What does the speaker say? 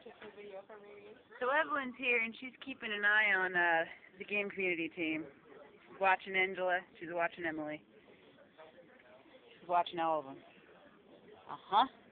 So Evelyn's here, and she's keeping an eye on the game community team. She's watching Angela. She's watching Emily. She's watching all of them. Uh-huh.